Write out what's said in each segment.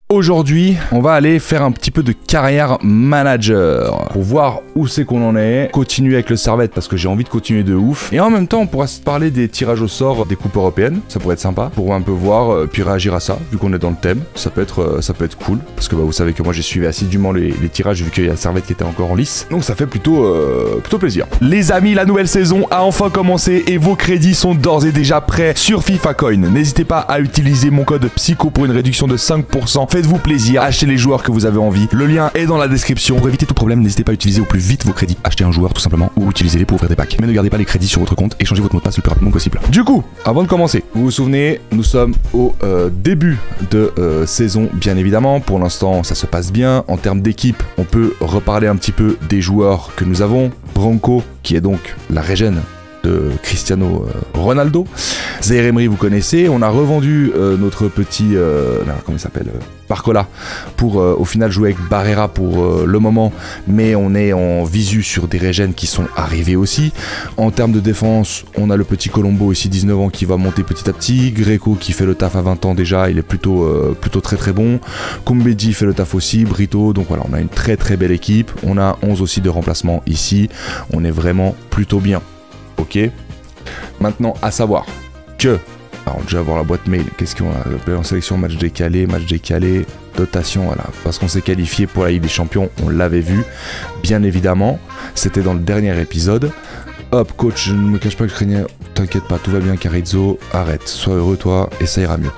Aujourd'hui, on va aller faire un petit peu de carrière manager pour voir où c'est qu'on en est, continuer avec le Servette parce que j'ai envie de continuer de ouf, et en même temps on pourra se parler des tirages au sort des coupes européennes, ça pourrait être sympa pour un peu voir puis réagir à ça vu qu'on est dans le thème, ça peut être cool parce que vous savez que moi j'ai suivi assidûment les tirages vu qu'il y a Servette qui était encore en lice, donc ça fait plutôt plaisir. Les amis, la nouvelle saison a enfin commencé et vos crédits sont d'ores et déjà prêts sur FIFA Coin. N'hésitez pas à utiliser mon code PSYCHO pour une réduction de 5%. Faites-vous plaisir, achetez les joueurs que vous avez envie. Le lien est dans la description. Pour éviter tout problème, n'hésitez pas à utiliser au plus vite vos crédits. Achetez un joueur tout simplement ou utilisez-les pour ouvrir des packs. Mais ne gardez pas les crédits sur votre compte et changez votre mot de passe le plus rapidement possible. Du coup, avant de commencer, vous vous souvenez, nous sommes au début de saison, bien évidemment. Pour l'instant, ça se passe bien. En termes d'équipe, on peut reparler un petit peu des joueurs que nous avons. Branco, qui est donc la régène de Cristiano Ronaldo. Zaïre Emery, vous connaissez. On a revendu notre petit comment il s'appelle, Barcola pour au final jouer avec Barrera pour le moment, mais on est en visu sur des régènes qui sont arrivés aussi. En termes de défense, on a le petit Colombo ici, 19 ans, qui va monter petit à petit. Greco qui fait le taf à 20 ans déjà, il est plutôt très très bon. Kumbedji fait le taf aussi, Brito, donc voilà, on a une très très belle équipe. On a 11 aussi de remplacement ici, on est vraiment plutôt bien. Ok. Maintenant, à savoir que, alors déjà voir la boîte mail, qu'est-ce qu'on a en sélection, match décalé, dotation, voilà, parce qu'on s'est qualifié pour la Ligue des Champions, on l'avait vu, bien évidemment, c'était dans le dernier épisode. Hop, coach, je ne me cache pas que je craignais, t'inquiète pas, tout va bien, Carrizzo, arrête, sois heureux toi, et ça ira mieux.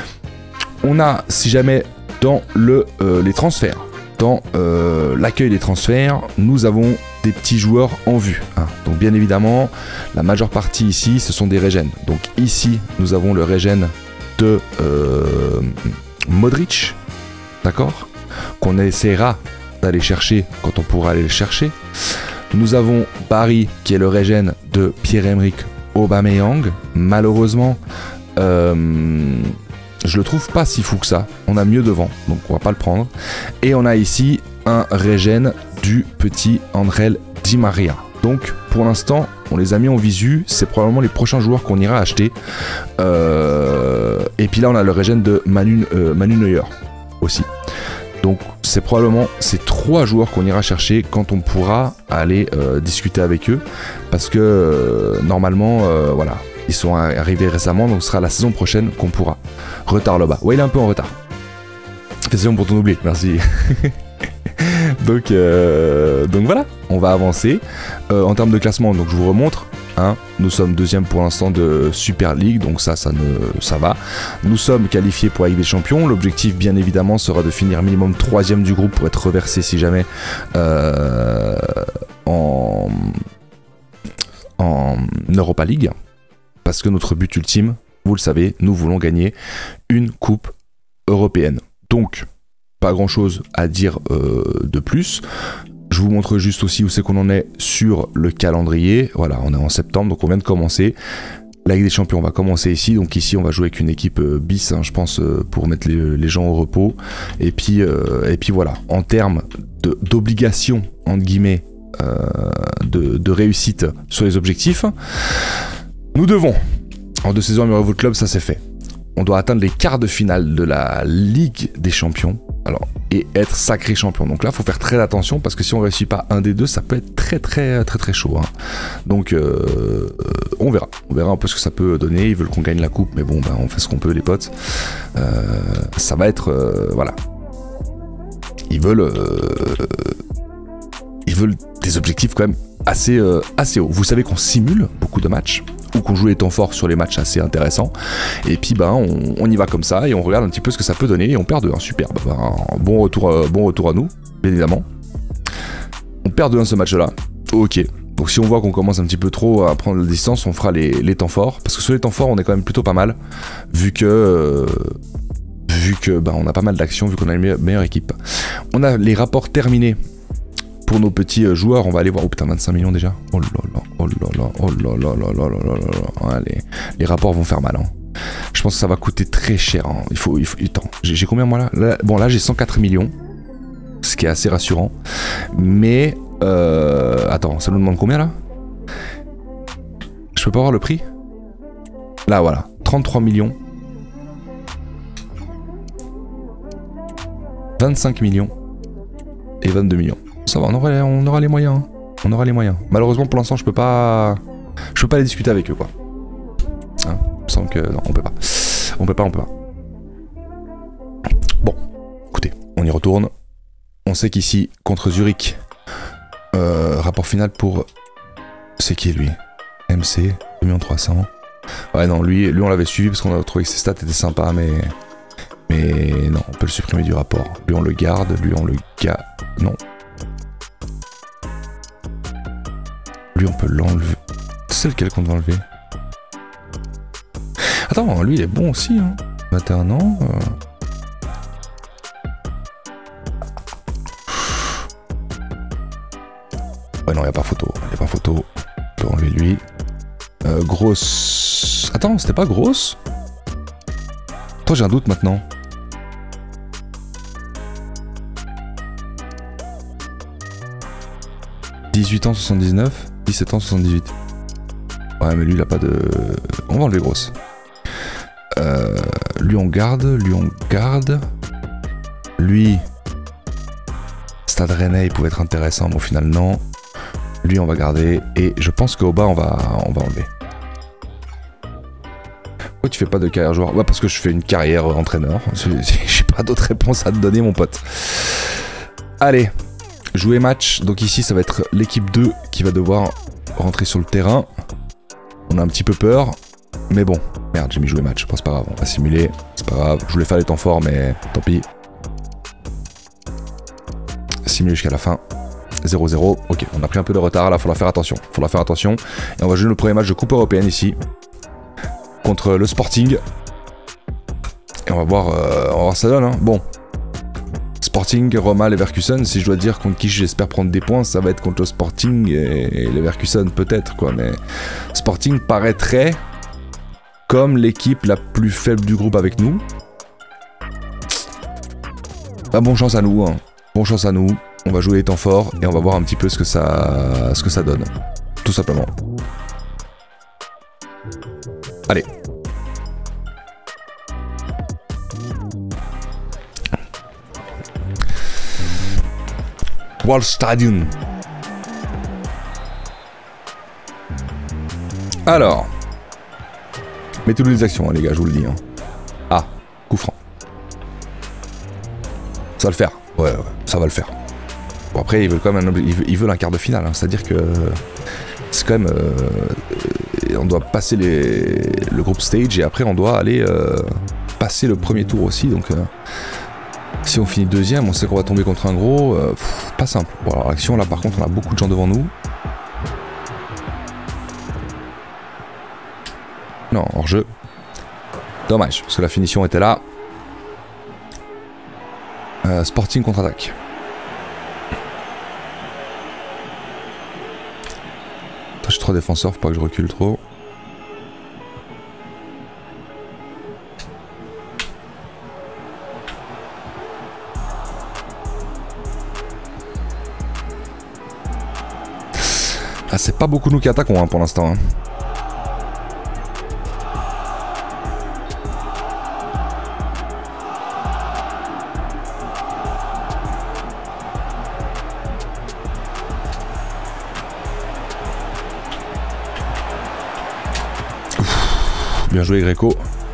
On a, si jamais, dans les transferts, dans l'accueil des transferts, nous avons des petits joueurs en vue, hein. Donc bien évidemment la majeure partie ici ce sont des régènes, donc ici nous avons le régène de Modric, d'accord, qu'on essaiera d'aller chercher quand on pourra aller le chercher. Nous avons Barry qui est le régène de Pierre-Emerick Aubameyang, malheureusement je le trouve pas si fou que ça, on a mieux devant, donc on va pas le prendre. Et on a ici un régène du petit Andrel Di Maria. Donc pour l'instant, on les a mis en visu, c'est probablement les prochains joueurs qu'on ira acheter. Et puis là on a le régène de Manu Neuer aussi. Donc c'est probablement ces trois joueurs qu'on ira chercher quand on pourra aller discuter avec eux. Parce que normalement, voilà, ils sont arrivés récemment, donc ce sera la saison prochaine qu'on pourra. Retard là-bas. Ouais, il est un peu en retard. Félicitations pour ton oubli, merci. donc voilà, on va avancer. En termes de classement, donc je vous remontre. Hein, nous sommes deuxième pour l'instant de Super League, donc ça va. Nous sommes qualifiés pour la Ligue des Champions. L'objectif, bien évidemment, sera de finir minimum troisième du groupe pour être reversé si jamais en Europa League. Parce que notre but ultime, vous le savez, nous voulons gagner une coupe européenne. Donc, pas grand chose à dire de plus. Je vous montre juste aussi où c'est qu'on en est sur le calendrier. Voilà, on est en septembre, donc on vient de commencer. La Ligue des Champions va commencer ici. Donc ici, on va jouer avec une équipe bis, hein, je pense, pour mettre les gens au repos. Et puis voilà, en termes d'obligation, entre guillemets, de réussite sur les objectifs, nous devons, en 2 saisons à votre club, ça c'est fait. On doit atteindre les quarts de finale de la Ligue des Champions, alors, et être sacré champion. Donc là, il faut faire très attention parce que si on ne réussit pas un des deux, ça peut être très chaud. Hein. Donc, on verra un peu ce que ça peut donner. Ils veulent qu'on gagne la coupe, mais bon, on fait ce qu'on peut, les potes. Ça va être, voilà. Ils veulent des objectifs quand même assez hauts. Vous savez qu'on simule beaucoup de matchs, ou qu'on joue les temps forts sur les matchs assez intéressants, et puis on y va comme ça, et on regarde un petit peu ce que ça peut donner, et on perd 2-1, super, un bon retour à nous, bien évidemment. On perd 2-1 ce match-là, ok. Donc si on voit qu'on commence un petit peu trop à prendre la distance, on fera les temps forts, parce que sur les temps forts, on est quand même plutôt pas mal, vu que on a pas mal d'actions, vu qu'on a une meilleure équipe. On a les rapports terminés pour nos petits joueurs, on va aller voir. Oh putain, 25 millions déjà. Oh là là, oh là là, oh là là là là là là là. Les rapports vont faire mal. Hein. Je pense que ça va coûter très cher. Hein. Il faut attends, j'ai combien moi là, bon là j'ai 104 millions, ce qui est assez rassurant. Mais attends, ça nous demande combien là? Je peux pas voir le prix? Là voilà, 33 millions. 25 millions et 22 millions. Ça va, on aura les moyens. Hein. On aura les moyens. Malheureusement, pour l'instant, je peux pas les discuter avec eux, quoi. Hein, il me semble que non, on peut pas. On peut pas. Bon, écoutez, on y retourne. On sait qu'ici, contre Zurich, rapport final pour... C'est qui, lui? MC, 2 300 000. Ouais, non, lui on l'avait suivi parce qu'on a trouvé que ses stats étaient sympas, mais non, on peut le supprimer du rapport. Lui, on le garde, non. Lui, on peut l'enlever. C'est lequel qu'on doit enlever? Attends, lui, il est bon aussi, hein. 21 ans. Ouais, non, il n'y a pas photo. On peut enlever lui. Grosse... Attends, c'était pas grosse? Toi, j'ai un doute maintenant. « 18 ans 79, 17 ans 78. » Ouais, mais lui, il a pas de... On va enlever grosse. Lui, on garde. Lui... Stade Rennais, il pouvait être intéressant, mais au final, non. Lui, on va garder. Et je pense qu'au bas, on va enlever. Pourquoi tu fais pas de carrière joueur? Ouais, parce que je fais une carrière entraîneur. J'ai pas d'autre réponse à te donner, mon pote. Allez, jouer match. Donc ici, ça va être l'équipe 2 qui va devoir rentrer sur le terrain. On a un petit peu peur. Mais bon, merde, j'ai mis jouer match. Bon, c'est pas grave, on va simuler. C'est pas grave. Je voulais faire les temps forts, mais tant pis. Simuler jusqu'à la fin. 0-0. Ok, on a pris un peu de retard. Là, faudra faire attention. Et on va jouer le premier match de Coupe européenne ici. Contre le Sporting. Et on va voir ça donne. Hein. Bon. Sporting, Roma, Leverkusen. Si je dois dire contre qui j'espère prendre des points, ça va être contre le Sporting et Leverkusen peut-être, quoi. Mais Sporting paraîtrait comme l'équipe la plus faible du groupe avec nous. Bah, bonne chance à nous. Hein. Bonne chance à nous. On va jouer les temps forts et on va voir un petit peu ce que ça donne. Tout simplement. Allez. Waldstadion. Alors. Mettez-nous les actions, hein, les gars, je vous le dis. Hein. Ah, coup franc. Ça va le faire. Ouais, ça va le faire. Bon, après, ils veulent quand même ils veulent un quart de finale. Hein, c'est-à-dire que c'est quand même... on doit passer le group stage et après, on doit aller passer le premier tour aussi. Donc, si on finit deuxième, on sait qu'on va tomber contre un gros. Pas simple. Bon, alors, l'action, là, par contre, on a beaucoup de gens devant nous. Non, hors-jeu. Dommage, parce que la finition était là. Sporting contre-attaque. J'ai 3 défenseurs, faut pas que je recule trop. Ah, c'est pas beaucoup nous qui attaquons hein, pour l'instant. Hein. Bien joué Greco.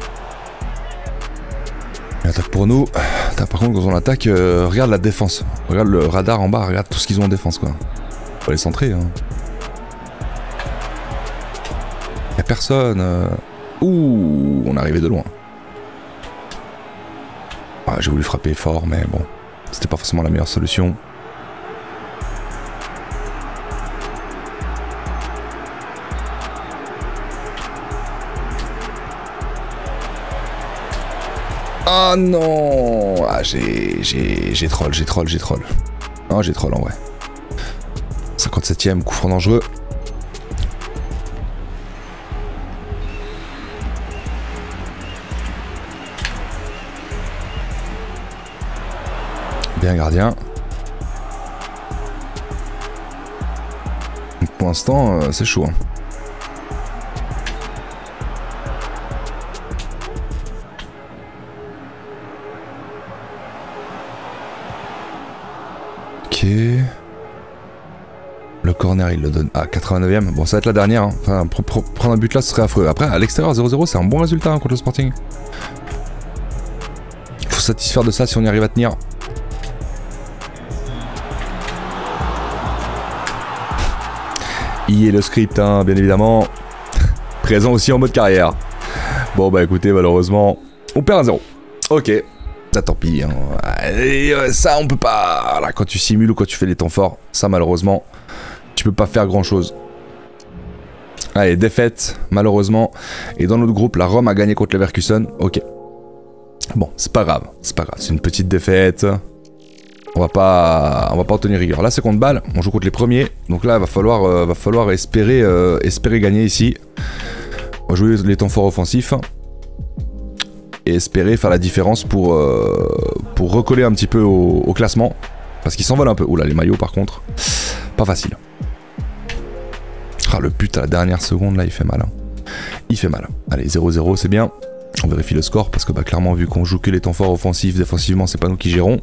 Une attaque pour nous. Par contre quand on attaque, regarde la défense. Regarde le radar en bas, regarde tout ce qu'ils ont en défense quoi. Faut les centrer. Hein. Y'a personne. Ouh, on est arrivé de loin. Ah, j'ai voulu frapper fort mais bon. C'était pas forcément la meilleure solution. Ah non. Ah j'ai troll. Non j'ai troll en vrai. 57ème, coup franc dangereux. Bien gardien. Pour l'instant c'est chaud. Hein. Ok. Le corner, il le donne à 89e. Bon, ça va être la dernière. Hein. Enfin, prendre un but là, ce serait affreux. Après, à l'extérieur, 0-0, c'est un bon résultat hein, contre le Sporting. Faut satisfaire de ça si on y arrive à tenir. Y est le script, hein, bien évidemment. Présent aussi en mode carrière. Bon, bah écoutez, malheureusement, on perd un 0. Ok. Ça, tant pis. Hein. Et, ça, on peut pas. Là, quand tu simules ou quand tu fais les temps forts, ça, malheureusement, tu peux pas faire grand chose. Allez, défaite, malheureusement. Et dans notre groupe, la Rome a gagné contre Leverkusen. Ok. Bon, c'est pas grave. C'est pas grave. C'est une petite défaite. On va pas en tenir rigueur. Là, c'est contre Bâle. On joue contre les premiers. Donc là, va falloir espérer gagner ici. On va jouer les temps forts offensifs. Et espérer faire la différence pour recoller un petit peu au classement. Parce qu'ils s'envolent un peu. Oula, les maillots, par contre. Pas facile. Ah, le but à la dernière seconde, là, il fait mal. Hein. Il fait mal. Allez, 0-0, c'est bien. On vérifie le score. Parce que, bah, clairement, vu qu'on joue que les temps forts offensifs, défensivement, c'est pas nous qui gérons.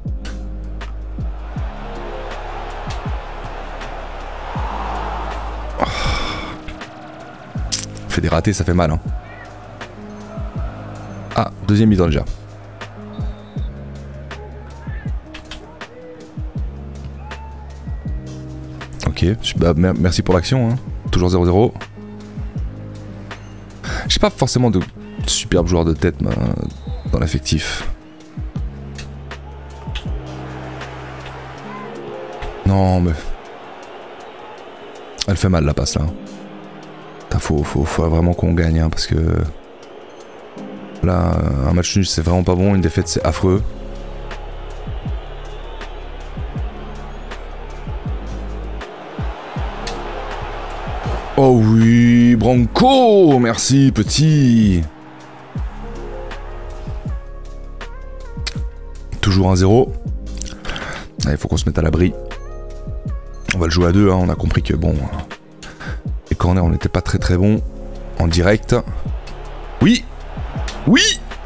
Fait des ratés, ça fait mal. Hein. Ah, deuxième mi-temps déjà. Ok, bah, merci pour l'action. Hein. Toujours 0-0. J'ai pas forcément de superbes joueurs de tête dans l'effectif. Non, mais... Elle fait mal la passe là. Faut vraiment qu'on gagne hein, parce que là un match nul c'est vraiment pas bon, une défaite c'est affreux. Oh oui, Branco, merci petit. Toujours 1-0. Il faut qu'on se mette à l'abri. On va le jouer à deux, hein. On a compris que bon... Les corners, on n'était pas très bon en direct. Oui. Oui.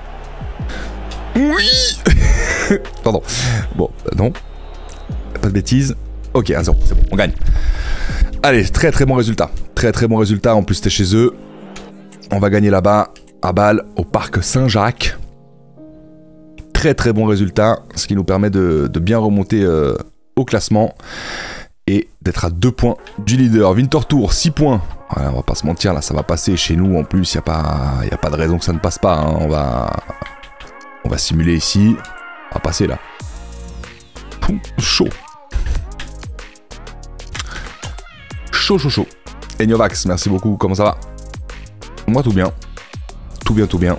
Oui. Pardon. Bon, non. Pas de bêtises. Ok, 1-0, c'est bon, on gagne. Allez, très bon résultat. Très bon résultat, en plus c'était chez eux. On va gagner là-bas, à Bâle, au parc Saint-Jacques. Très bon résultat, ce qui nous permet de bien remonter au classement. Et d'être à 2 points du leader. Winterthur, 6 points. Ouais, on va pas se mentir, là, ça va passer chez nous. En plus, il n'y a pas de raison que ça ne passe pas. Hein. On va simuler ici. On va passer là. Poum, chaud. Chaud. Eniovax, merci beaucoup. Comment ça va? Moi, tout bien. Tout bien.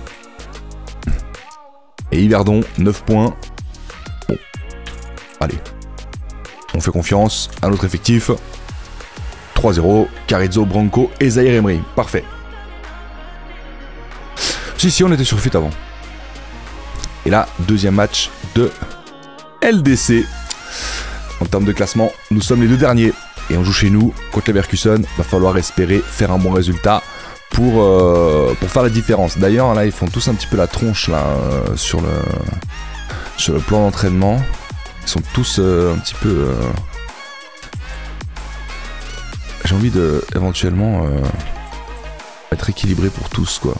Et Yverdon, 9 points. Bon. Allez. On fait confiance à notre effectif. 3-0, Carrizo, Branco et Zahir Emery. Parfait. Si, on était sur FUT avant. Et là, deuxième match de LDC. En termes de classement, nous sommes les 2 derniers. Et on joue chez nous contre Leverkusen. Va falloir espérer faire un bon résultat pour faire la différence. D'ailleurs, là, ils font tous un petit peu la tronche là, sur le plan d'entraînement. Ils sont tous un petit peu... J'ai envie de éventuellement être équilibré pour tous quoi.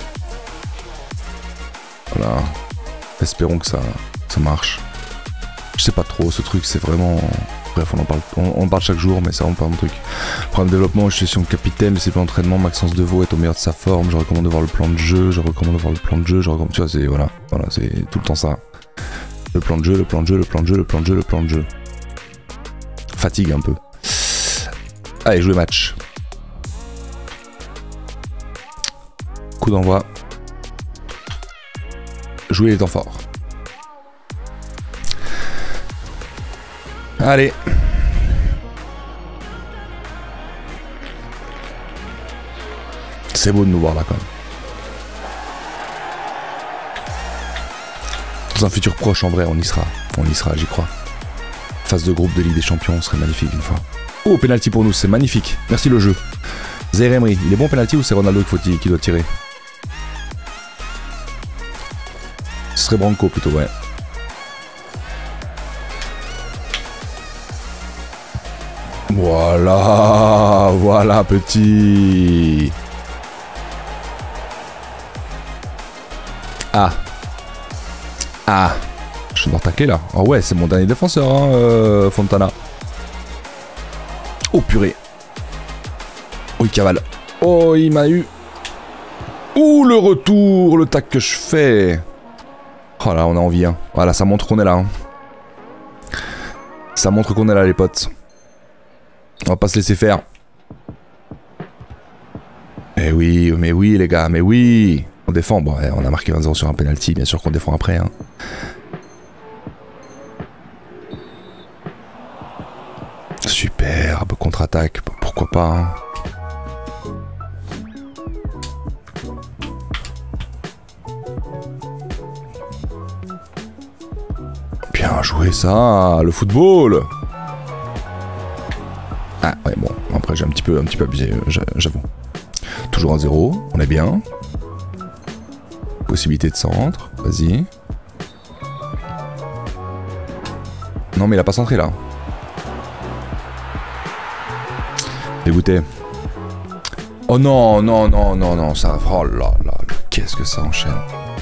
Voilà. Espérons que ça marche. Je sais pas trop, ce truc c'est vraiment... Bref, on en parle chaque jour, mais c'est vraiment pas mon truc. Programme de développement, gestion de capitaine, le cycle d'entraînement, Maxence Deveau est au meilleur de sa forme, je recommande de voir le plan de jeu, tu vois, c'est... Voilà, c'est tout le temps ça. Le plan de jeu. Fatigue un peu. Allez, jouer match. Coup d'envoi. Jouer les temps forts. Allez. C'est beau de nous voir là quand même. Dans un futur proche, en vrai, on y sera, j'y crois. Phase de groupe de Ligue des Champions serait magnifique une fois. Oh, penalty pour nous, c'est magnifique. Merci le jeu. Zahir Emery, il est bon penalty ou c'est Ronaldo qui doit tirer? Ce serait Branco plutôt, ouais. Voilà, voilà petit. Ah. Ah. Je vais devoir tacler là. Oh ouais, c'est mon dernier défenseur, hein, Fontana. Oh purée. Oh, il cavale. Oh, il m'a eu. Ouh, le retour, le tac que je fais. Oh là, on a envie, hein. Voilà, ça montre qu'on est là. Hein. Ça montre qu'on est là, les potes. On va pas se laisser faire. Eh oui, mais oui, les gars, mais oui. On défend. Bon, on a marqué 1-0 sur un penalty, bien sûr qu'on défend après. Hein. Superbe contre-attaque, pourquoi pas. Hein. Bien joué ça, le football. Ah ouais bon, après j'ai un petit peu abusé, j'avoue. Toujours 1-0, on est bien. Possibilité de centre, vas-y. Non mais il a pas centré là. Dégoûté. Oh non, non, non, non, non, ça... Oh là là, qu'est-ce que ça enchaîne.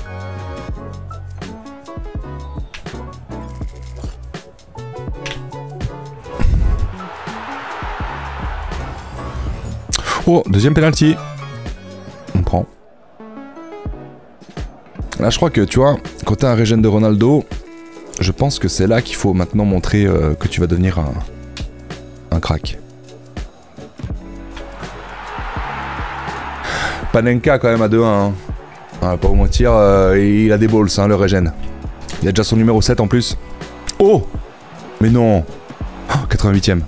Oh, deuxième penalty. On prend. Là, je crois que, tu vois, quand t'as un régène de Ronaldo, je pense que c'est là qu'il faut maintenant montrer que tu vas devenir un crack. Panenka quand même à 2-1. Hein. Ah, pas vous mentir, il a des balls, hein, le régène. Il a déjà son numéro 7 en plus. Oh! Mais non! Oh, 88ème.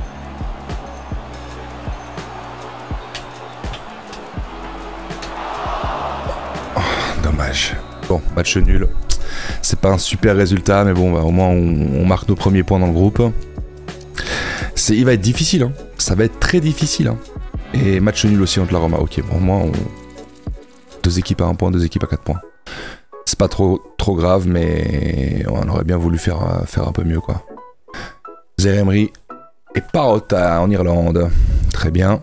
Dommage. Bon, match nul. C'est pas un super résultat, mais bon, bah, au moins on marque nos premiers points dans le groupe. Il va être difficile, hein. Ça va être très difficile. Hein. Et match nul aussi entre la Roma. Ok, bon, au moins, deux équipes à 1 point, deux équipes à 4 points. C'est pas trop grave, mais on aurait bien voulu faire un peu mieux, quoi. Zaïre Emery et Parota en Irlande. Très bien.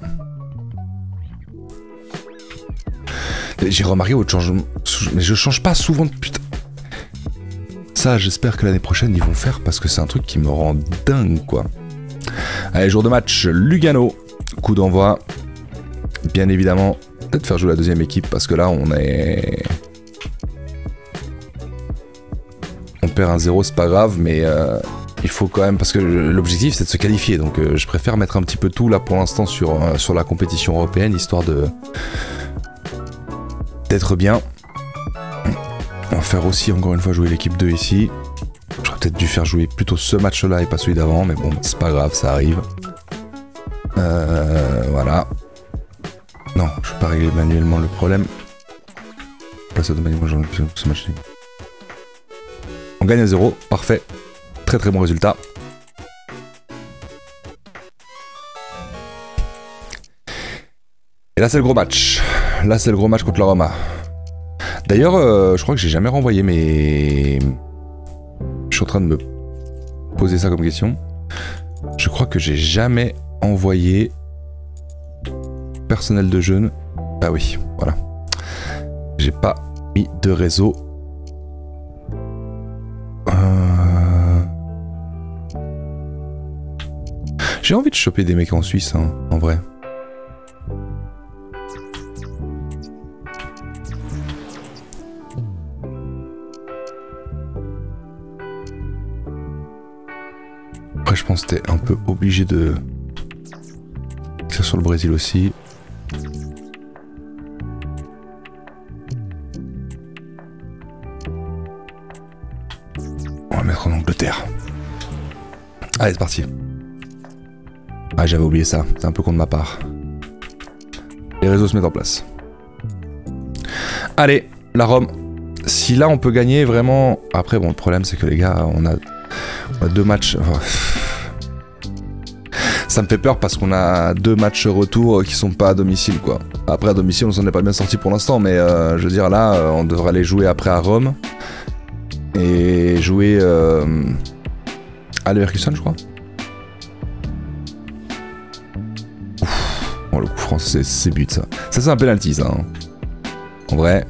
J'ai remarqué votre changement. Mais je change pas souvent de putain. Ça, j'espère que l'année prochaine, ils vont faire parce que c'est un truc qui me rend dingue, quoi. Allez, jour de match, Lugano. Coup d'envoi. Bien évidemment, peut-être faire jouer la deuxième équipe parce que là, on perd 1-0, c'est pas grave, mais il faut quand même, parce que l'objectif c'est de se qualifier, donc je préfère mettre un petit peu tout là pour l'instant sur la compétition européenne, histoire d'être bien. On va faire aussi encore une fois jouer l'équipe 2 ici. J'aurais peut-être dû faire jouer plutôt ce match-là et pas celui d'avant, mais bon, c'est pas grave, ça arrive. Voilà. Non, je vais pas régler manuellement le problème. Place automatiquement ce match. On gagne à 0, parfait. Très très bon résultat. Et là c'est le gros match. Là c'est le gros match contre la Roma. D'ailleurs, je crois que j'ai jamais renvoyé mes... Je suis en train de me poser ça comme question. Je crois que j'ai jamais envoyé personnel de jeûne. Ah oui, voilà. J'ai pas mis de réseau. J'ai envie de choper des mecs en Suisse, hein, en vrai. Après, je pense que t'es un peu obligé de... C'est sur le Brésil aussi. On va mettre en Angleterre. Allez, c'est parti. Ah, j'avais oublié ça. C'est un peu con de ma part. Les réseaux se mettent en place. Allez, la Rome. Si là, on peut gagner vraiment... Après, bon, le problème, c'est que les gars, on a 2 matchs... Ça me fait peur parce qu'on a 2 matchs retour qui sont pas à domicile, quoi. Après, à domicile, on s'en est pas bien sorti pour l'instant, mais je veux dire, là, on devrait aller jouer après à Rome. Et jouer à Leverkusen, je crois. Oh, le coup franc, c'est but, ça. Ça, c'est un penalty, ça. Hein. En vrai.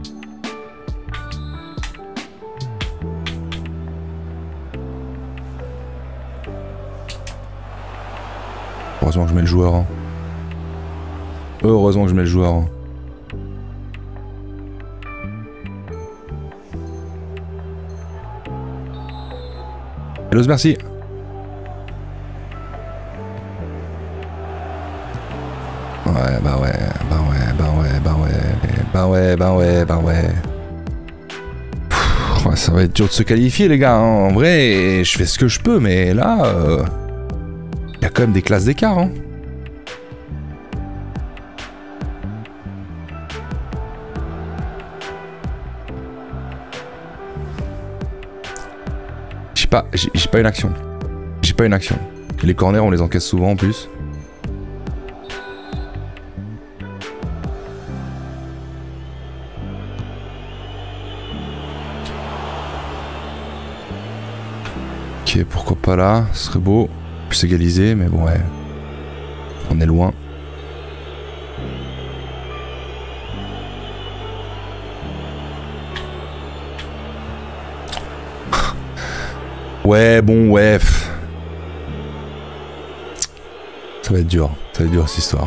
Heureusement que je mets le joueur. Hein. Heureusement que je mets le joueur. Hein. Hello, merci. Ouais, bah ouais, bah ouais, bah ouais, bah ouais, bah ouais, bah ouais, bah ouais. Pff, ouais, ça va être dur de se qualifier, les gars. Hein. En vrai, je fais ce que je peux, mais là, y a quand même des classes d'écart. Hein. J'ai pas une action. J'ai pas une action. Et les corners, on les encaisse souvent en plus. Ok, pourquoi pas là, ce serait beau. Plus égalisé, mais bon, ouais. On est loin. Ouais, bon, ouais. Ça va être dur cette histoire.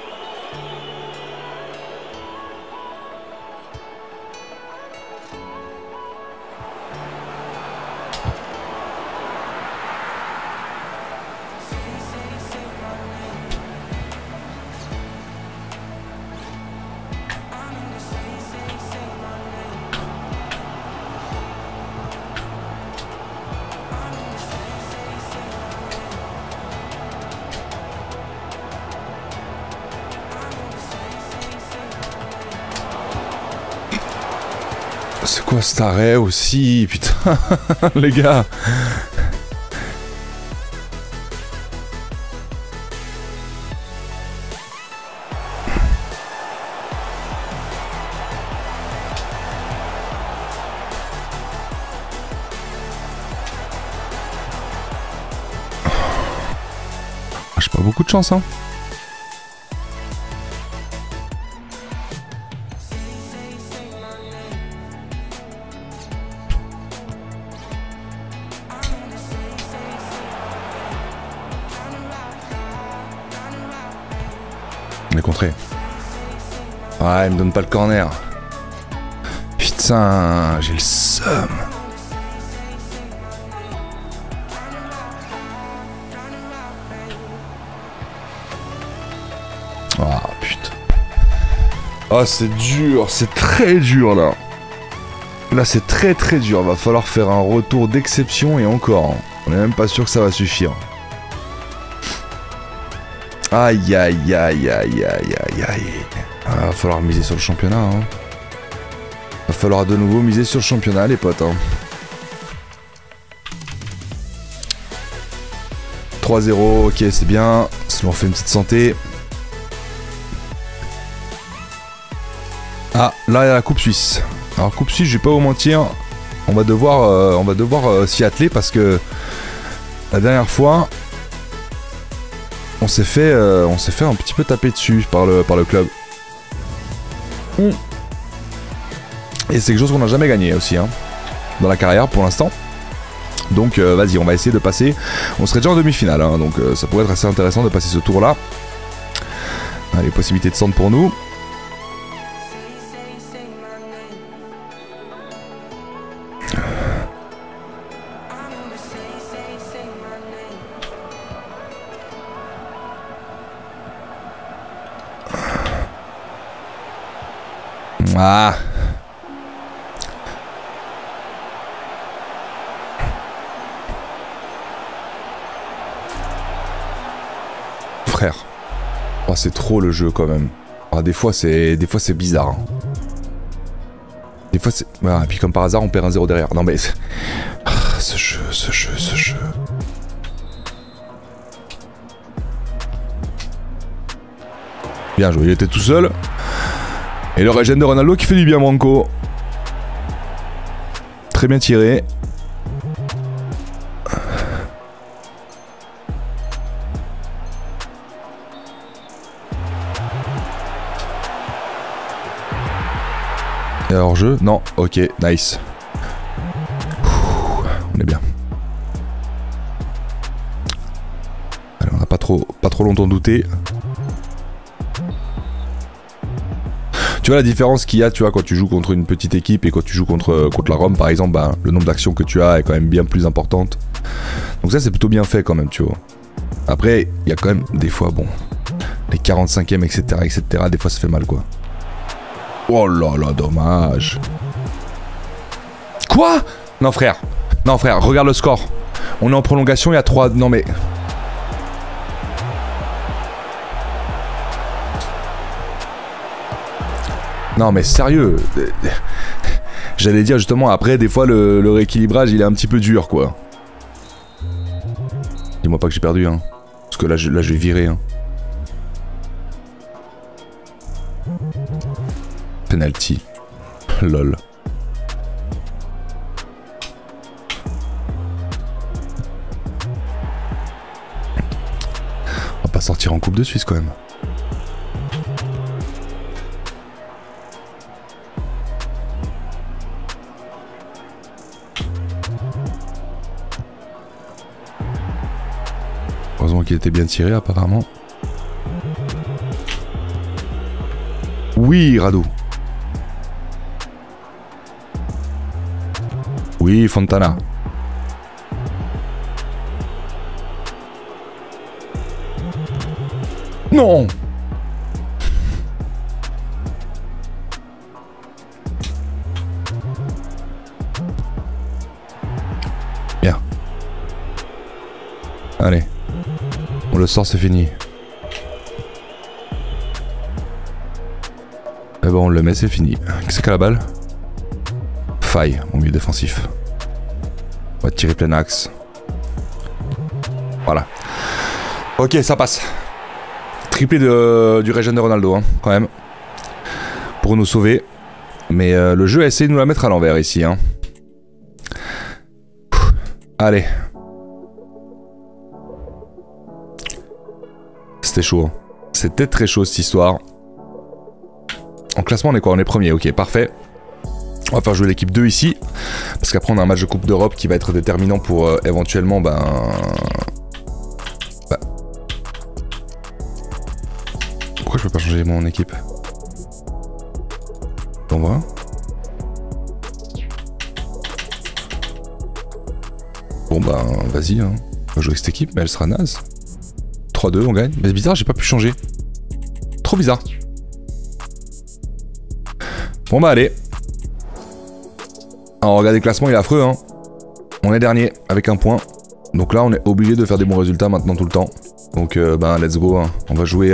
C'est quoi cet arrêt aussi? Putain, les gars. J'ai pas beaucoup de chance, hein. On est contré. Ouais, il me donne pas le corner. Putain, j'ai le seum. Oh putain. Oh c'est dur, c'est très dur là. Là c'est très dur, va falloir faire un retour d'exception et encore. On est même pas sûr que ça va suffire. Aïe aïe aïe aïe aïe aïe aïe. Ah, va falloir miser sur le championnat. Hein. Va falloir de nouveau miser sur le championnat les potes. Hein. 3-0, ok c'est bien. Ça nous refait une petite santé. Ah, là il y a la Coupe Suisse. Alors Coupe Suisse, je vais pas vous mentir. On va devoir s'y atteler parce que la dernière fois... On s'est fait un petit peu taper dessus par le club. Et c'est quelque chose qu'on n'a jamais gagné aussi, hein, dans la carrière pour l'instant. Donc vas-y, on va essayer de passer. On serait déjà en demi-finale, hein, donc ça pourrait être assez intéressant de passer ce tour-là. Ah, les possibilités de centre pour nous. Ah. Frère. Oh, c'est trop le jeu quand même. Ah, des fois c'est bizarre. Hein. Des fois c'est... Ah, et puis comme par hasard on perd un 0 derrière. Non mais... Ah, ce jeu. Bien joué, il était tout seul. Et le régène de Ronaldo qui fait du bien, Branco. Très bien tiré. Et hors jeu? Non, ok, nice. On est bien. Allez, on n'a pas trop longtemps douté. Tu vois la différence qu'il y a, tu vois, quand tu joues contre une petite équipe et quand tu joues contre la Rome, par exemple, bah, le nombre d'actions que tu as est quand même bien plus importante. Donc ça, c'est plutôt bien fait quand même, tu vois. Après, il y a quand même des fois, bon, les 45e, etc., etc., des fois ça fait mal, quoi. Oh là là, dommage. Quoi? Non, frère, regarde le score. On est en prolongation, il y a 3... Non, mais... Non, mais sérieux. J'allais dire, justement, après, des fois, le rééquilibrage, il est un petit peu dur, quoi. Dis-moi pas que j'ai perdu, hein. Parce que là, je vais virer, hein. Penalty. Lol. On va pas sortir en Coupe de Suisse, quand même. Heureusement qu'il était bien tiré, apparemment. Oui, Radu. Oui, Fontana. Non! Bien. Allez. On le sort, c'est fini. Et bon, on le met, c'est fini. Qu'est-ce qu'a la balle? Faille, au milieu défensif. On va tirer plein axe. Voilà. Ok, ça passe. Triplé du régène de Ronaldo, hein, quand même. Pour nous sauver. Mais le jeu a essayé de nous la mettre à l'envers ici. Hein. Allez. C'était chaud. Hein. C'était très chaud cette histoire. En classement, on est quoi? On est premier, ok, parfait. On va faire jouer l'équipe 2 ici. Parce qu'après, on a un match de Coupe d'Europe qui va être déterminant pour éventuellement, Pourquoi je peux pas changer mon équipe? On va. Bon bah, vas-y, hein. On va jouer avec cette équipe, mais elle sera naze. 3-2, on gagne. Mais c'est bizarre, j'ai pas pu changer. Trop bizarre. Bon bah, allez. Alors, regardez, le classement, il est affreux, hein. On est dernier, avec un point. Donc là, on est obligé de faire des bons résultats maintenant tout le temps. Donc, let's go, hein. On va jouer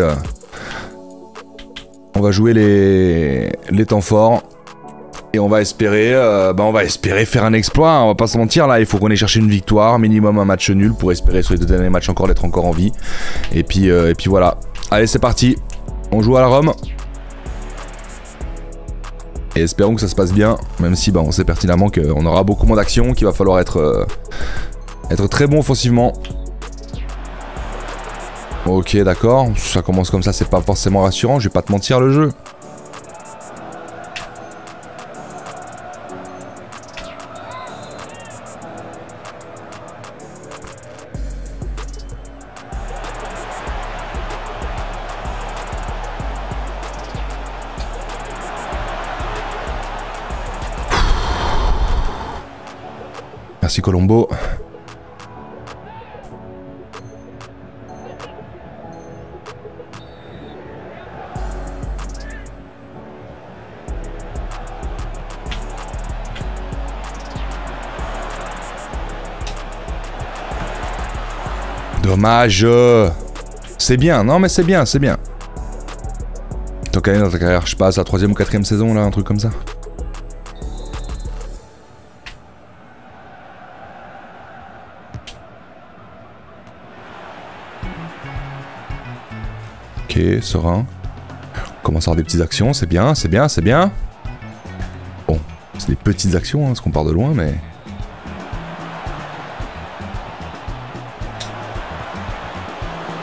les temps forts. Et on va espérer, faire un exploit, hein. On va pas se mentir, là, il faut qu'on aille chercher une victoire, minimum un match nul, pour espérer sur les 2 derniers matchs d'être encore en vie. Et puis voilà. Allez, c'est parti. On joue à la Rome. Et espérons que ça se passe bien, même si on sait pertinemment qu'on aura beaucoup moins d'actions, qu'il va falloir être très bon offensivement. Ok, d'accord, ça commence comme ça, c'est pas forcément rassurant, je vais pas te mentir, le jeu. Merci Colombo. Dommage. C'est bien, non mais c'est bien, c'est bien. T'as gagné dans ta carrière, je sais pas, sa 3e ou 4e saison là, un truc comme ça. Ok, serein. On commence à avoir des petites actions, c'est bien, c'est bien, c'est bien. Bon, c'est des petites actions, hein, parce qu'on part de loin, mais...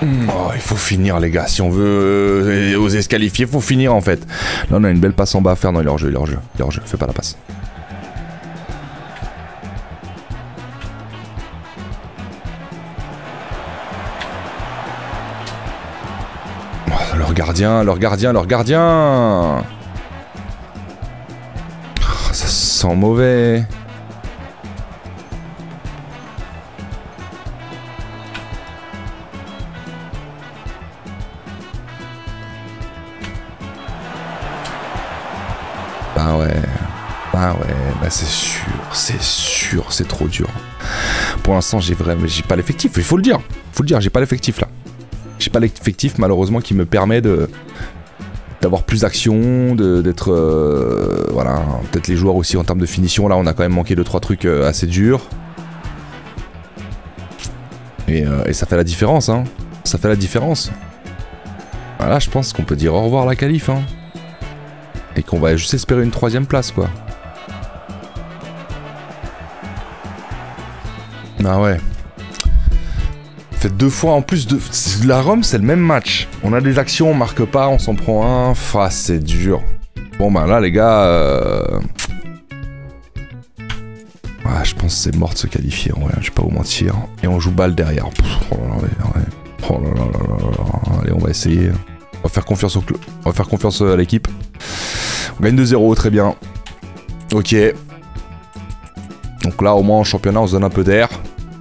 Oh, il faut finir les gars, si on veut oser se qualifier, il faut finir en fait. Là on a une belle passe en bas à faire, non il est hors jeu, fais pas la passe. Oh, leur gardien. Oh, ça sent mauvais. Bah c'est sûr, c'est trop dur. Pour l'instant, j'ai pas l'effectif, il faut le dire, j'ai pas l'effectif là. J'ai pas l'effectif malheureusement qui me permet d'avoir plus d'action, d'être voilà, peut-être les joueurs aussi en termes de finition, là on a quand même manqué 2-3 trucs assez durs. Et ça fait la différence, hein. Ça fait la différence. Voilà, je pense qu'on peut dire au revoir à la qualif, hein. Et qu'on va juste espérer une 3ème place, quoi. Ah ouais. Fait 2 fois en plus de... La Rome, c'est le même match. On a des actions, on marque pas, on s'en prend un. Ah, c'est dur. Bon, bah là, les gars... Ah, je pense que c'est mort de se qualifier, en vrai. Je vais pas vous mentir. Et on joue balle derrière. Oh là là, ouais. Oh là là là là. Allez, on va essayer. On va faire confiance on va faire confiance à l'équipe. On gagne 2-0, très bien. Ok. Donc là, au moins, en championnat, on se donne un peu d'air.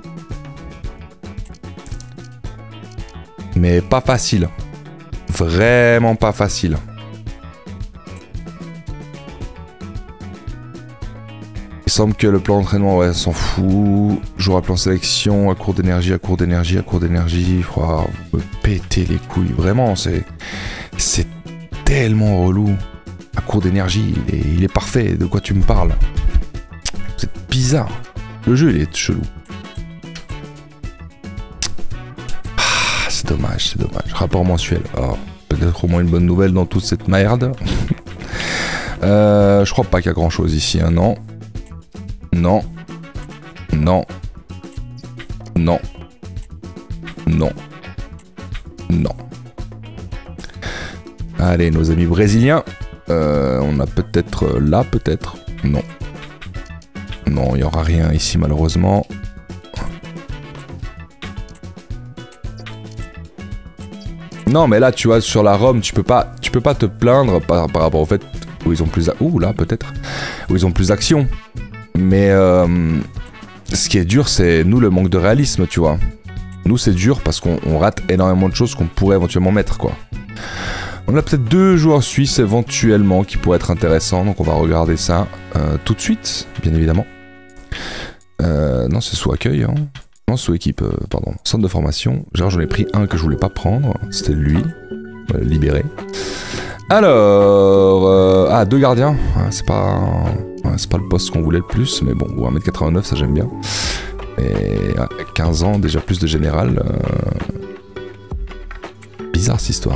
Mais pas facile. Vraiment pas facile. Il semble que le plan d'entraînement, ouais, s'en fout. Jour à plan sélection, à court d'énergie. Faut me péter les couilles. Vraiment, c'est tellement relou. À court d'énergie, il est parfait. De quoi tu me parles? C'est bizarre. Le jeu, il est chelou. C'est dommage. Rapport mensuel. Oh, peut-être au moins une bonne nouvelle dans toute cette merde. Je crois pas qu'il y a grand chose ici, hein, non. Non. Allez, nos amis brésiliens. On a peut-être là, peut-être. Non. Non, il n'y aura rien ici, malheureusement. Non, mais là, tu vois, sur la Rome, tu peux pas te plaindre par rapport au fait où ils ont plus... Ouh, là, peut-être. Où ils ont plus d'action. Mais ce qui est dur, c'est nous, le manque de réalisme, tu vois. Nous, c'est dur parce qu'on rate énormément de choses qu'on pourrait éventuellement mettre, quoi. On a peut-être 2 joueurs suisses éventuellement qui pourraient être intéressants, donc on va regarder ça tout de suite, bien évidemment. Non, c'est sous accueil, hein. Non, sous équipe, pardon. Centre de formation. Genre, j'en ai pris un que je voulais pas prendre, c'était lui. Libéré. Alors, 2 gardiens. C'est pas le poste qu'on voulait le plus, mais bon, 1m89, ça j'aime bien. Et 15 ans, déjà plus de général. Bizarre cette histoire.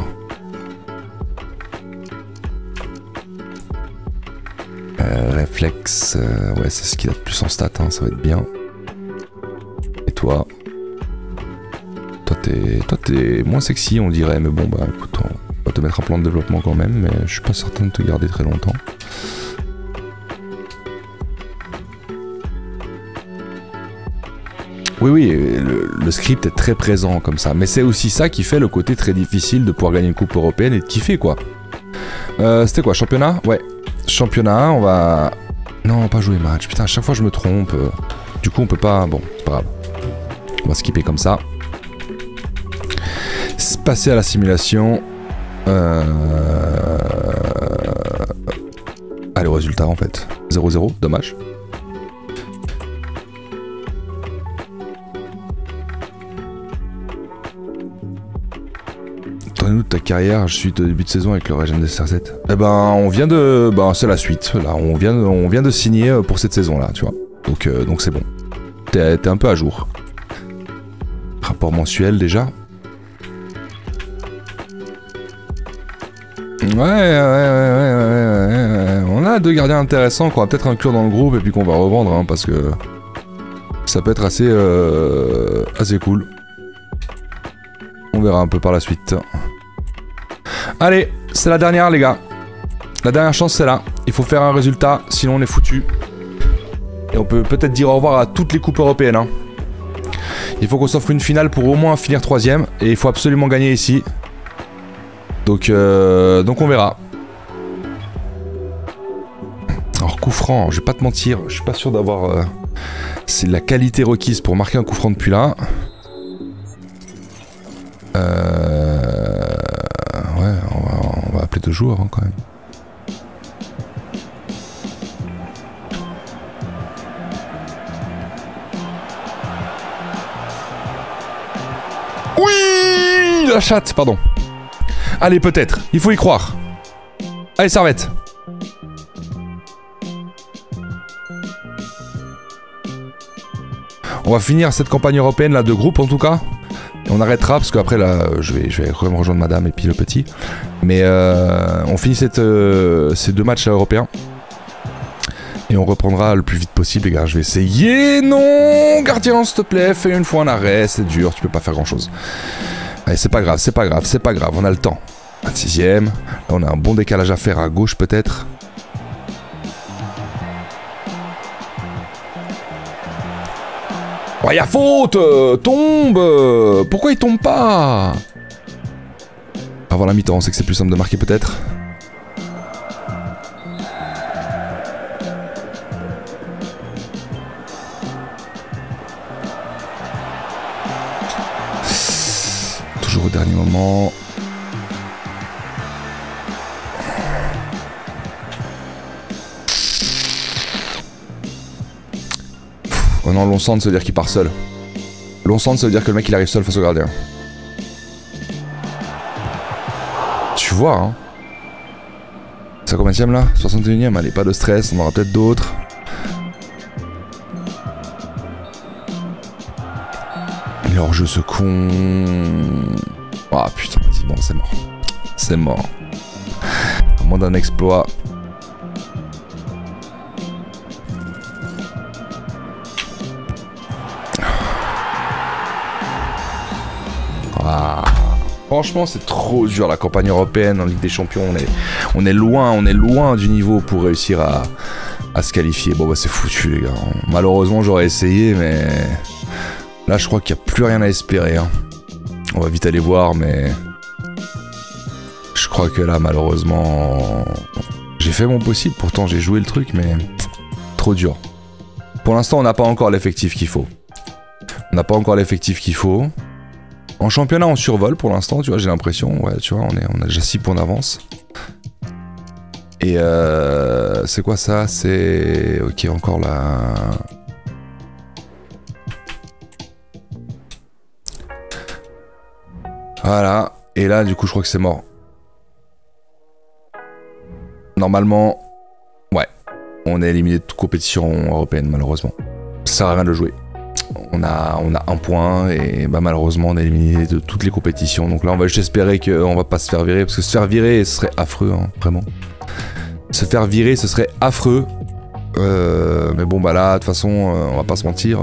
Réflexe, ouais, c'est ce qu'il a de plus en stats, hein, ça va être bien. Et toi t'es moins sexy, on dirait, mais bon, bah écoute, on va te mettre un plan de développement quand même, mais je suis pas certain de te garder très longtemps. Oui, le script est très présent comme ça, mais c'est aussi ça qui fait le côté très difficile de pouvoir gagner une coupe européenne et de kiffer, quoi. C'était quoi, championnat? Ouais. Championnat, on va... Non, pas jouer match. Putain, à chaque fois je me trompe. Du coup, on peut pas... Bon, c'est pas grave. On va skipper comme ça. Passer à la simulation. Allez, au résultat, en fait. 0-0, dommage. Nous de ta carrière suite au début de saison avec le régime de CR7. Eh ben on vient de... Ben c'est la suite, là, on vient de signer pour cette saison là, tu vois. Donc c'est bon. T'es un peu à jour. Rapport mensuel déjà. Ouais. On a 2 gardiens intéressants qu'on va peut-être inclure dans le groupe et puis qu'on va revendre, hein, parce que ça peut être assez cool. On verra un peu par la suite. Allez, c'est la dernière les gars. La dernière chance c'est là. Il faut faire un résultat, sinon on est foutu. Et on peut peut-être dire au revoir à toutes les coupes européennes. Hein. Il faut qu'on s'offre une finale pour au moins finir 3ème. Et il faut absolument gagner ici. Donc on verra. Alors coup franc, je vais pas te mentir, je suis pas sûr d'avoir c'est la qualité requise pour marquer un coup franc depuis là. Ouais, on va appeler 2 joueurs hein, quand même. Oui, la chatte, pardon. Allez, peut-être, il faut y croire. Allez, Servette. On va finir cette campagne européenne là de groupe en tout cas. Et on arrêtera parce qu'après là je vais quand même rejoindre madame et puis le petit. Mais on finit ces 2 matchs européens. Et on reprendra le plus vite possible les gars. Je vais essayer. Non, gardien s'il te plaît, fais une fois un arrêt, c'est dur, tu peux pas faire grand chose. Allez, c'est pas grave, c'est pas grave, c'est pas grave, on a le temps. 26ème, là on a un bon décalage à faire à gauche peut-être. Oh, y'a faute! Tombe! Pourquoi il tombe pas? Avant la mi-temps, on sait que c'est plus simple de marquer peut-être. Toujours au dernier moment. Oh non, long centre, ça veut dire qu'il part seul. Long centre, ça veut dire que le mec il arrive seul face au gardien. Tu vois, hein. C'est combienième là? 61ème, allez, pas de stress, on aura peut-être d'autres. Il est hors jeu ce con. Ah putain, vas-y, bon, c'est mort. C'est mort. À moins d'un exploit. Franchement, c'est trop dur la campagne européenne en Ligue des Champions. On est loin du niveau pour réussir à se qualifier. Bon, bah, c'est foutu, les gars. Malheureusement, j'aurais essayé, mais là, je crois qu'il n'y a plus rien à espérer. Hein. On va vite aller voir, mais je crois que là, malheureusement, j'ai fait mon possible. Pourtant, j'ai joué le truc, mais trop dur. Pour l'instant, on n'a pas encore l'effectif qu'il faut. On n'a pas encore l'effectif qu'il faut. En championnat, on survole pour l'instant, tu vois, j'ai l'impression. Ouais, tu vois, on a déjà 6 points d'avance. Et c'est quoi ça? C'est... Ok, encore là... Voilà. Et là, du coup, je crois que c'est mort. Normalement... Ouais. On est éliminé de toute compétition européenne, malheureusement. Ça sert à rien de jouer. On a 1 point et bah malheureusement on est éliminé de toutes les compétitions. Donc là on va juste espérer qu'on va pas se faire virer. Parce que se faire virer ce serait affreux hein, vraiment. Se faire virer ce serait affreux. Mais bon bah là de toute façon on va pas se mentir.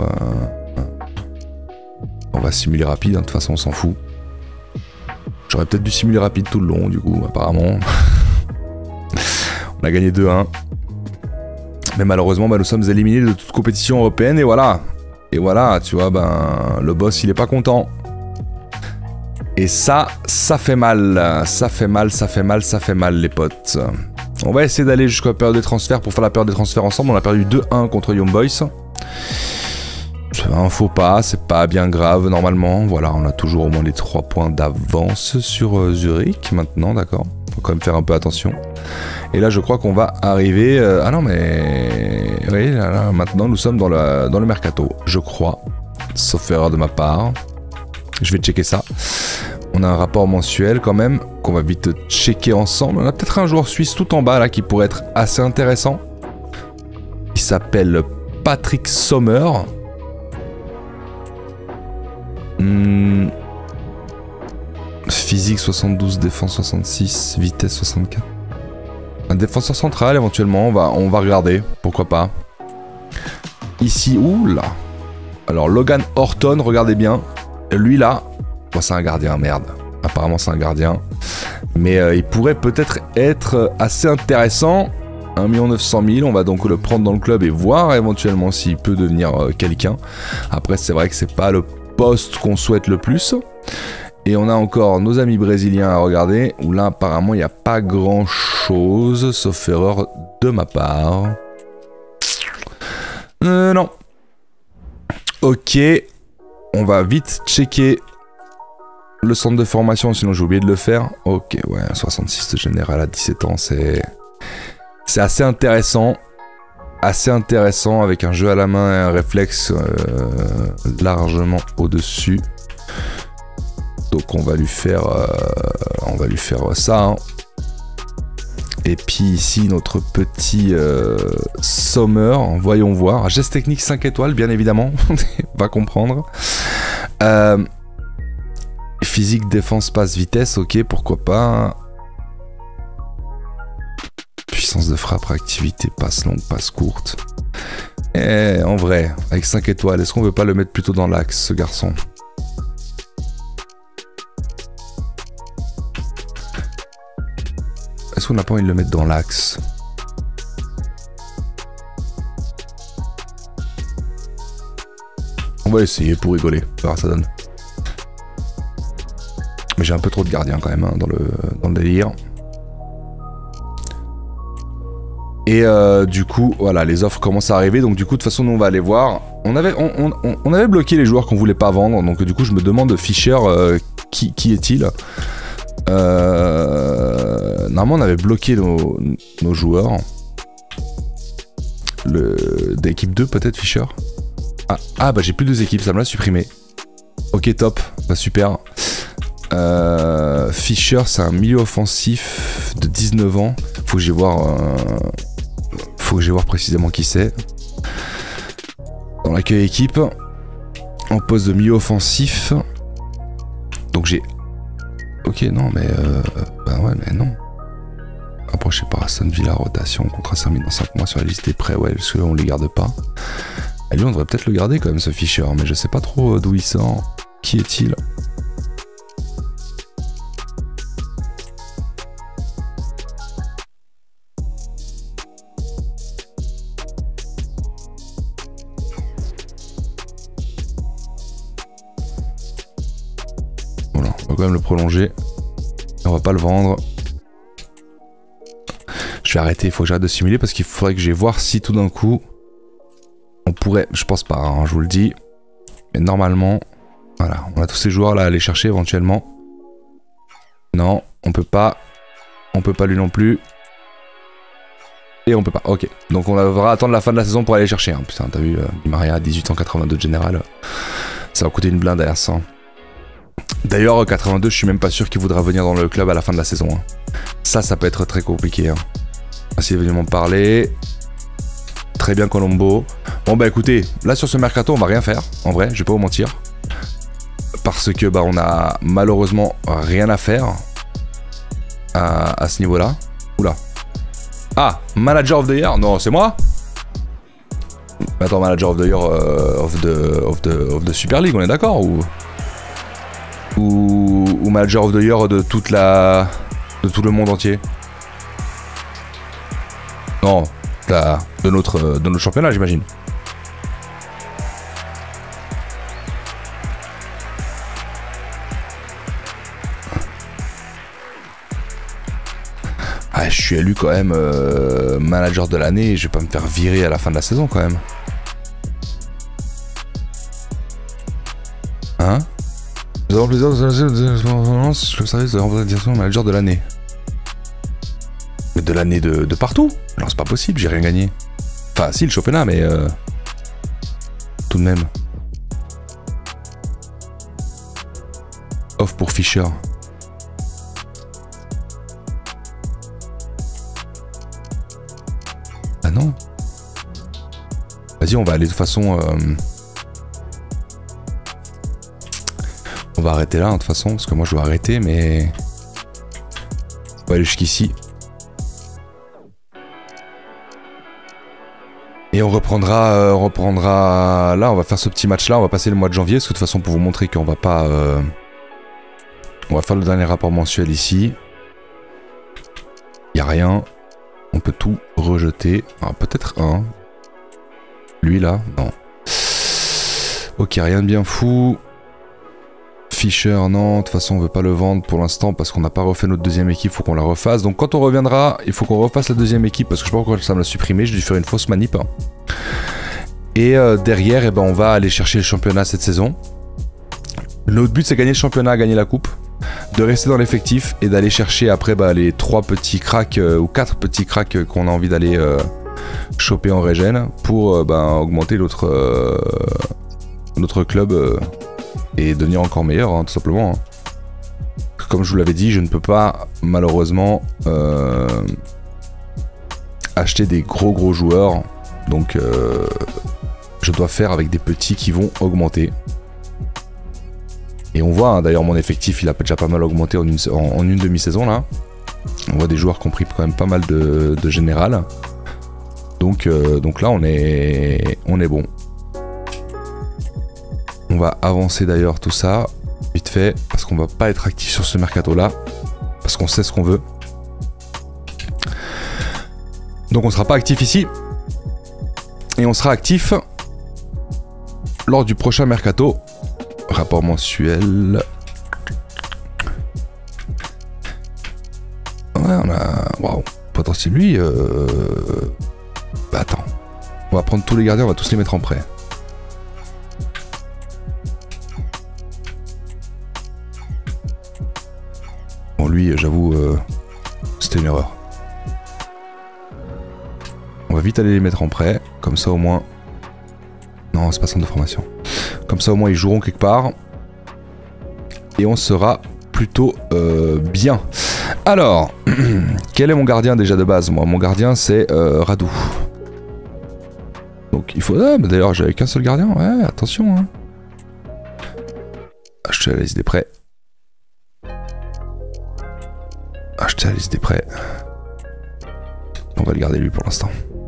On va simuler rapide, hein, de toute façon on s'en fout. J'aurais peut-être dû simuler rapide tout le long du coup apparemment. On a gagné 2-1. Mais malheureusement bah, nous sommes éliminés de toute compétition européenne et voilà. Et voilà, tu vois, ben, le boss, il est pas content. Et ça fait mal. Ça fait mal, ça fait mal, ça fait mal, les potes. On va essayer d'aller jusqu'à la période des transferts pour faire la période des transferts ensemble. On a perdu 2-1 contre Young Boys. C'est un faux pas, c'est pas bien grave, normalement. Voilà, on a toujours au moins les 3 points d'avance sur Zurich, maintenant, d'accord. Faut quand même faire un peu attention. Et là, je crois qu'on va arriver... Ah non, mais... Oui, là, maintenant, nous sommes dans le mercato, je crois. Sauf erreur de ma part. Je vais checker ça. On a un rapport mensuel, quand même, qu'on va vite checker ensemble. On a peut-être un joueur suisse tout en bas, là, qui pourrait être assez intéressant. Il s'appelle Patrick Sommer. Physique 72, défense 66, vitesse 64. Un défenseur central éventuellement, on va regarder, pourquoi pas. Ici, oula. Alors Logan Horton, regardez bien. Lui là, Bon, c'est un gardien, merde. Apparemment, c'est un gardien. Mais il pourrait peut-être être assez intéressant. 1 900 000, on va donc le prendre dans le club et voir éventuellement s'il peut devenir quelqu'un. Après, c'est vrai que c'est pas le poste qu'on souhaite le plus. Et on a encore nos amis brésiliens à regarder, où là apparemment il n'y a pas grand chose, sauf erreur de ma part. Non. Ok, on va vite checker le centre de formation, sinon j'ai oublié de le faire. Ok, ouais, 66 de général à 17 ans, c'est assez intéressant. Assez intéressant, avec un jeu à la main et un réflexe largement au-dessus. Donc on va lui faire ça. Hein. Et puis ici notre petit Sommer, voyons voir. Geste technique 5 étoiles, bien évidemment, va comprendre. Physique, défense, passe, vitesse, ok, pourquoi pas. Puissance de frappe, réactivité, passe longue, passe courte. Et en vrai, avec 5 étoiles, est-ce qu'on veut pas le mettre plutôt dans l'axe, ce garçon? Est-ce qu'on n'a pas envie de le mettre dans l'axe? On va essayer pour rigoler, on verra ça donne. Mais j'ai un peu trop de gardiens quand même hein, dans le délire. Et du coup, voilà, les offres commencent à arriver. Donc du coup, de toute façon, nous on va aller voir. On avait bloqué les joueurs qu'on voulait pas vendre. Donc du coup, je me demande, Fischer, qui est-il? Normalement, on avait bloqué nos joueurs. D'équipe 2, peut-être, Fischer. Ah, bah j'ai plus 2 équipes, ça me l'a supprimé. Ok, top, bah super. Fischer, c'est un milieu offensif de 19 ans. Faut que j'aille voir précisément qui c'est. Dans l'accueil équipe, en poste de milieu offensif. Donc j'ai... Ok, non, mais... bah ouais, mais non. Approché par Aston Villa, rotation, contrat 5000 dans 5 mois sur la liste des prêts. Ouais, parce que là, on les garde pas. Et lui, on devrait peut-être le garder quand même, ce Fischer. Mais je sais pas trop d'où il sort. Qui est-il ? On va quand même le prolonger. On va pas le vendre. Je vais arrêter, il faut que j'arrête de simuler parce qu'il faudrait que j'aille voir si tout d'un coup on pourrait, je pense pas, hein, je vous le dis. Mais normalement, voilà, on a tous ces joueurs là à aller chercher éventuellement. Non, on peut pas. On peut pas lui non plus. Et on peut pas, ok. Donc on devra attendre la fin de la saison pour aller chercher. Hein. Putain, t'as vu, Di Maria, 1882 de général. Ça va coûter une blinde derrière ça. D'ailleurs, 82, je suis même pas sûr qu'il voudra venir dans le club à la fin de la saison. Hein. Ça peut être très compliqué. Hein. S'il est venu m'en parler. Très bien, Colombo. Bon, bah écoutez, là sur ce mercato, on va rien faire. En vrai, je vais pas vous mentir. Parce que, bah, on a malheureusement rien à faire à ce niveau-là. Oula. Ah, Manager of the Year? Non, c'est moi? Attends, Manager of the Year of the Super League, on est d'accord ou Manager of the Year de toute la... de tout le monde entier? Non, de notre championnat, j'imagine. Ah, je suis élu quand même manager de l'année et je vais pas me faire virer à la fin de la saison quand même. Hein? Nous avons plaisir de le service de représentation manager de l'année. Mais de l'année de partout? Alors c'est pas possible, j'ai rien gagné. Enfin si, le championnat, mais tout de même. Off pour Fischer. Ah non. Vas-y, on va aller de toute façon... On va arrêter là, hein, de toute façon, parce que moi je dois arrêter, mais... On va aller jusqu'ici. Et on reprendra là, on va faire ce petit match là, on va passer le mois de janvier, parce que de toute façon pour vous montrer qu'on va pas On va faire le dernier rapport mensuel ici. Il n'y a rien. On peut tout rejeter. Ah, peut-être un. Lui là, non. Ok, rien de bien fou. Fischer, non. De toute façon, on veut pas le vendre pour l'instant parce qu'on n'a pas refait notre deuxième équipe. Faut qu'on la refasse. Donc quand on reviendra, il faut qu'on refasse la deuxième équipe parce que je sais pas pourquoi ça me l'a supprimé. J'ai dû faire une fausse manip. Et derrière, eh ben, on va aller chercher le championnat cette saison. Notre but, c'est gagner le championnat, gagner la coupe. De rester dans l'effectif et d'aller chercher après les 3 petits cracks ou 4 petits cracks qu'on a envie d'aller choper en régène pour augmenter notre club et devenir encore meilleur, hein, tout simplement. Comme je vous l'avais dit, je ne peux pas malheureusement acheter des gros joueurs, donc je dois faire avec des petits qui vont augmenter. Et on voit, hein, d'ailleurs mon effectif il a déjà pas mal augmenté en une demi-saison là. On voit des joueurs qui ont pris quand même pas mal de général. Donc là on est bon. On va avancer d'ailleurs tout ça, vite fait, parce qu'on va pas être actif sur ce mercato là. Parce qu'on sait ce qu'on veut. Donc on sera pas actif ici. Et on sera actif lors du prochain mercato. Rapport mensuel. Ouais, on a... Waouh. Potentiel, lui... Bah, attends. On va prendre tous les gardiens, on va tous les mettre en prêt. Bon, lui, j'avoue... C'était une erreur. On va vite aller les mettre en prêt. Comme ça, au moins... Non, c'est pas centre de formation. Comme ça au moins ils joueront quelque part. Et on sera plutôt bien. Alors, quel est mon gardien déjà de base? Moi, mon gardien c'est Radou. Donc il faut... Ah, bah, d'ailleurs j'avais qu'un seul gardien. Ouais, attention. Hein. Acheter la liste des prêts. Acheter la liste des prêts. On va le garder lui pour l'instant.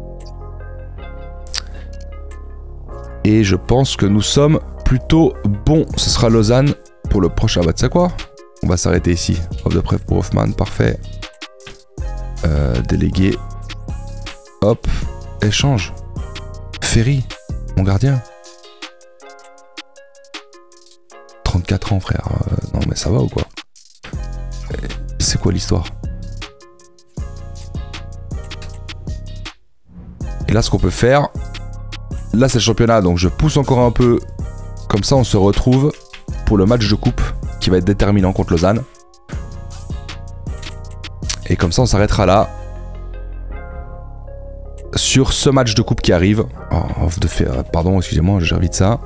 Et je pense que nous sommes plutôt bons. Ce sera Lausanne pour le prochain. Bah, tu sais quoi? On va s'arrêter ici. Offre de prêt pour Hoffman, parfait. Délégué. Hop. Échange. Ferry, mon gardien. 34 ans, frère. Non, mais ça va ou quoi? C'est quoi l'histoire? Et là, ce qu'on peut faire... Là c'est le championnat, donc je pousse encore un peu. Comme ça on se retrouve pour le match de coupe qui va être déterminant contre Lausanne. Et comme ça on s'arrêtera là. Sur ce match de coupe qui arrive. Oh, pardon, excusez-moi, j'ai vite ça.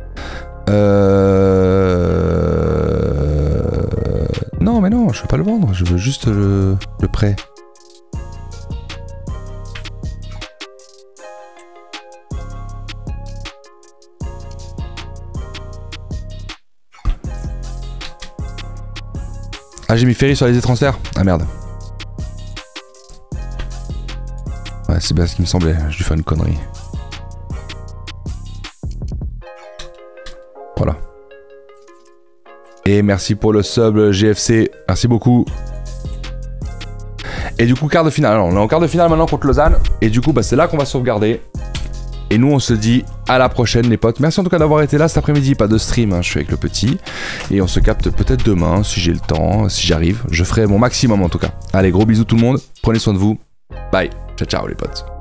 Non mais non, je veux pas le vendre, je veux juste le prêt. Ah, j'ai mis Ferry sur les transferts. Ah merde. Ouais, c'est bien ce qui me semblait. Je lui fais une connerie. Voilà. Et merci pour le sub GFC. Merci beaucoup. Et du coup, quart de finale. Alors, on est en quart de finale maintenant contre Lausanne. Et du coup, bah, c'est là qu'on va sauvegarder. Et nous, on se dit à la prochaine, les potes. Merci en tout cas d'avoir été là cet après-midi. Pas de stream, hein, je suis avec le petit. Et on se capte peut-être demain, si j'ai le temps, si j'arrive. Je ferai mon maximum en tout cas. Allez, gros bisous tout le monde. Prenez soin de vous. Bye. Ciao, ciao les potes.